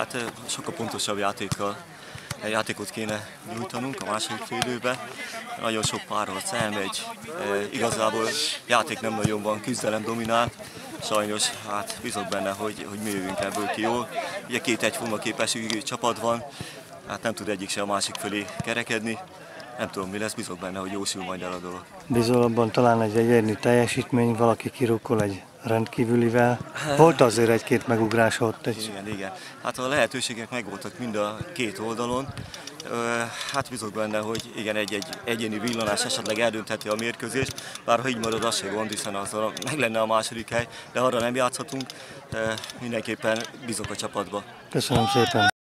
Hát sokkal pontosabb játékot kéne nyújtanunk a második félidőben. Nagyon sok párharc elmegy, igazából játék nem nagyon van, küzdelem dominál. Sajnos hát bízok benne, hogy mi jövünk ebből ki jól. Ugye két egyforma képességű csapat van, hát nem tud egyik se a másik fölé kerekedni. Nem tudom mi lesz, bízok benne, hogy jósul majd el a dolog. Bízol abban talán egy egyéni teljesítmény, valaki kirukkol egy rendkívülivel. Volt azért egy-két megugrás ott. Igen. Hát a lehetőségek megvoltak mind a két oldalon. Hát bízok benne, hogy igen, egy egyéni villanás esetleg eldöntheti a mérkőzést. Bár ha így marad, az se gond, hiszen azzal meg lenne a második hely, de arra nem játszhatunk. Mindenképpen bízok a csapatba. Köszönöm szépen!